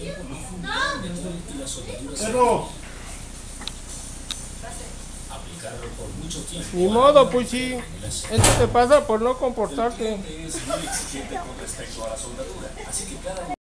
tiempo no fundirá el metal y la soldadura se aplicarlo por mucho tiempo. Ni modo, pues sí. Esto te pasa por no comportarte. El cliente es muy exigente con respecto a la soldadura, así que cada